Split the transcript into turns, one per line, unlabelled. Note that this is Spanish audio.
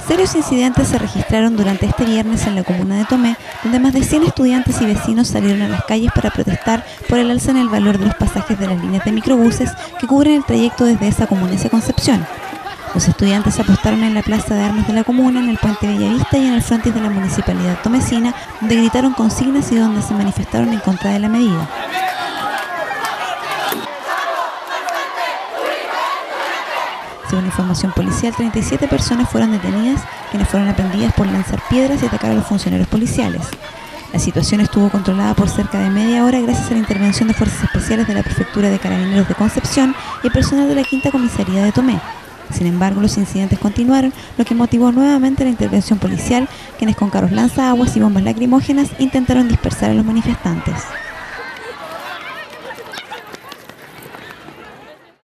Serios incidentes se registraron durante este viernes en la comuna de Tomé, donde más de 100 estudiantes y vecinos salieron a las calles para protestar por el alza en el valor de los pasajes de las líneas de microbuses que cubren el trayecto desde esa comuna hacia Concepción. Los estudiantes apostaron en la plaza de armas de la comuna, en el puente Bellavista y en el frontis de la municipalidad tomecina, donde gritaron consignas y donde se manifestaron en contra de la medida. Según información policial, 37 personas fueron detenidas, quienes fueron aprendidas por lanzar piedras y atacar a los funcionarios policiales. La situación estuvo controlada por cerca de media hora gracias a la intervención de fuerzas especiales de la Prefectura de Carabineros de Concepción y el personal de la Quinta Comisaría de Tomé. Sin embargo, los incidentes continuaron, lo que motivó nuevamente la intervención policial, quienes con carros lanzaaguas y bombas lacrimógenas intentaron dispersar a los manifestantes.